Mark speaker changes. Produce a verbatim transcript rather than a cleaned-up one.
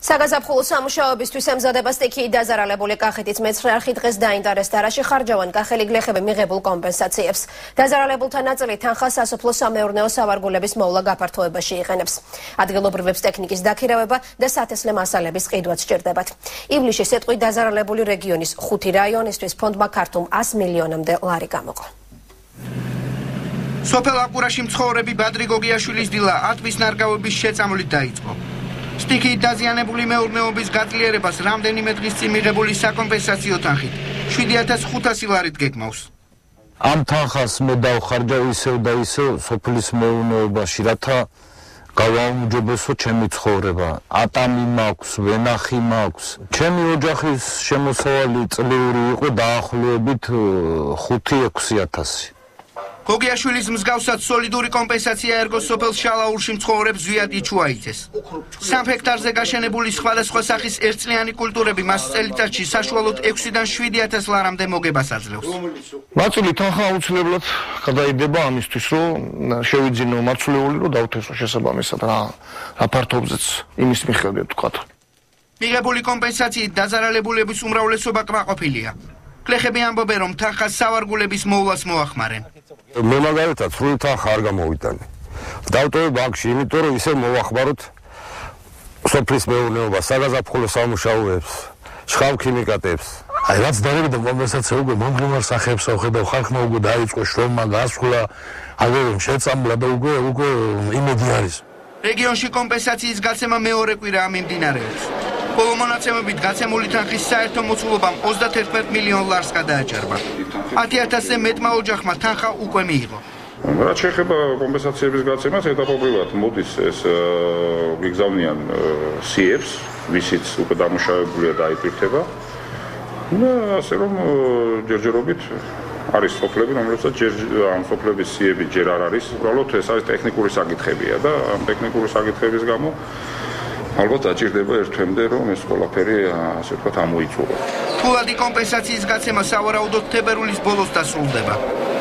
Speaker 1: საგაზაფხულო სამუშაოებისთვის ემზადება სტიქიით დაზარალებული კახეთის მეცხრე დღეს დაინტერესდა, რაში ხარჯავენ კახელი გლეხები მიღებულ კომპენსაციებს. დაზარალებულთა ნაწილი თანხას სასოფლო-სამეურნეო სავარგულების მოვლა გაფართოებაში იყენებს. ადგილობრივებს ტექნიკის დაქირავება და სათესლე მასალების ყიდვაც სჭირდებათ. ივლისში სეტყვით დაზარალებული რეგიონის ხუთი რაიონისთვის ფონდმა ქართულ ას მილიონამდე ლარი გამოყო.
Speaker 2: სოფელ აკურაში მცხოვრები ბადრი გოგიაშვილის დილა ატმის ნარგავების შეწამვლით დაიწყო. სტიქიით დაზიანებული მეურნეობის გაძლიერებას რამდენიმე დღის წინ მიღებული საკომპენსაციო თანხით შვიდი ათას ხუთასი ლარით გეგმავს.
Speaker 3: ამ თანხას მე დავხარჯავ ისევ და ისევ სოფლის მეურნეობაში, რათა გავაუმჯობესო ჩემი ცხოვრება. ატამი მაქვს, ვენახი მაქვს. ჩემი ოჯახის შემოსავალი წლიური იყო დაახლოებით ხუთი ექვსი ათასი.
Speaker 2: გოგიაშვილის მსგავსად სოლიდური კომპენსაცია ერგოს სოფელ შალაურში მცხოვრებს ზვიად იჩუაიძეს. სამ ჰექტარზე გაშენებული სხვადასხვა სახის ერთწლიანი კულტურები მას წელიწადში საშუალოდ ექვსიდან შვიდი ათას ლარამდე მოგებას აძლევს.
Speaker 4: ნაწილი თანხა აუცილებლად გადაიდება ამისთვის, რომ შევიძინო მაცულეული, რომ დავთესო შესაბამისად რა რა ფართობზეც იმის მიხედვით ვთქვათ.
Speaker 2: მიღებული კომპენსაციით დაზარალებულების უმრავლესობა კმაყოფილია. გლეხები ამბობენ, რომ თანხას სავარგულების მოვლას მოახმარენ.
Speaker 3: მე მაგალითად სრული თანხა არ გამოვიტანე. დავტოვე ბანკში, იმიტომ რომ ისე მოვახმაროთ სოფლის მეურნეობას, საგაზაფხულო სამუშაოებს, შხავ ქიმიკატებს. აი რაც დაერედა კომპენსაცია უკვე მომღიმარ სახეებს ვხედავ, ხალხმა უკვე დაიწყო შრომა, გასვლა, აგერ შეწამლა და უკვე უკვე იმედი არის.
Speaker 2: რეგიონში კომპენსაციის გაცემა მეორე კვირაა მიმდინარეობს. ბოლო მონაცემებით გაცემული თანხის საერთო მოცულობამ ოცდაათი მილიონ ლარს გადააჭარბა. ათი ათასზე მეტმა ოჯახმა თანხა უკვე მიიღო.
Speaker 5: რაც შეეხება კომპენსაციების გაცემას, ეტაპობრივად მოდის ეს გიგზავნიან სიებს, ვისიც უკვე დამუშავებულია და აიპირთება. და ასე რომ ჯერჯერობით არის სოფლები, რომელსაც ამ სოფლების სიები ჯერ არ არის. უბრალოდ ეს არის ტექნიკური საკითხებია და ამ ტექნიკური საკითხების გამო ალბათ დაჭირდება ერთ თვემდე, რომ ეს ყველაფერი ასე ვთქვათ ამოიწუროს.
Speaker 2: თულადი კომპენსაციის გაცემა სავარაუდოდ თებერვლის ბოლოს დასრულდება.